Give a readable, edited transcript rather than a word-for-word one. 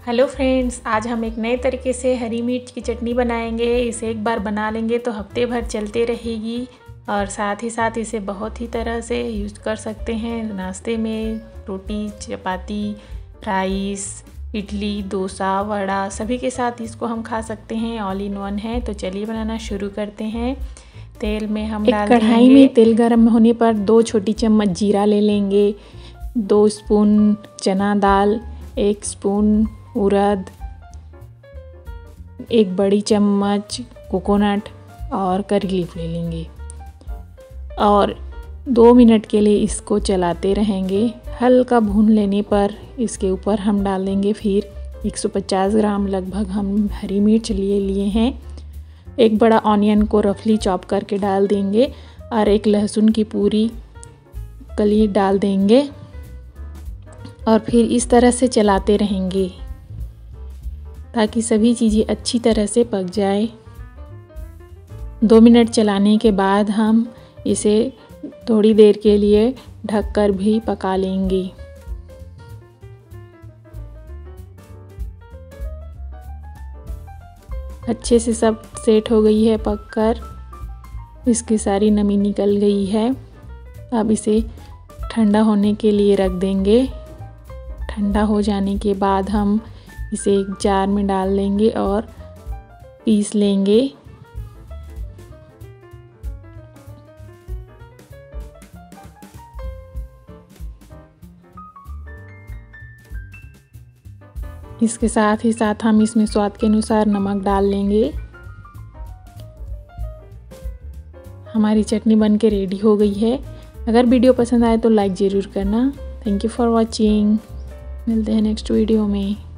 Hello friends, आज हम एक नए तरीके से हरी मिर्च की चटनी बनाएंगे। इसे एक बार बना लेंगे तो हफ्ते भर चलते रहेगी और साथ ही साथ इसे बहुत ही तरह से यूज़ कर सकते हैं। नाश्ते में, रोटी, चपाती, राइस, इडली, डोसा, वड़ा सभी के साथ इसको हम खा सकते हैं। ऑल इन वन है। तो चलिए बनाना शुरू करते हैं। तेल में हम डाल देंगे। कढ़ाई में तेल गर्म होने पर 2 छोटी चम्मच जीरा ले लेंगे, 2 स्पून चना दाल, 1 स्पून उड़द, 1 बड़ी चम्मच कोकोनट और करी लीफ ले लेंगे और 2 मिनट के लिए इसको चलाते रहेंगे। हल्का भून लेने पर इसके ऊपर हम डाल देंगे फिर 150 ग्राम लगभग हम हरी मिर्च लिए हैं। 1 बड़ा ऑनियन को रफली चॉप करके डाल देंगे और 1 लहसुन की पूरी कली डाल देंगे और फिर इस तरह से चलाते रहेंगे ताकि सभी चीज़ें अच्छी तरह से पक जाए। 2 मिनट चलाने के बाद हम इसे थोड़ी देर के लिए ढककर भी पका लेंगे। अच्छे से सब सेट हो गई है पककर, इसकी सारी नमी निकल गई है। अब इसे ठंडा होने के लिए रख देंगे। ठंडा हो जाने के बाद हम इसे एक जार में डाल लेंगे और पीस लेंगे। इसके साथ ही साथ हम इसमें स्वाद के अनुसार नमक डाल लेंगे। हमारी चटनी बनके रेडी हो गई है। अगर वीडियो पसंद आए तो लाइक ज़रूर करना। Thank you for watching. मिलते हैं नेक्स्ट वीडियो में।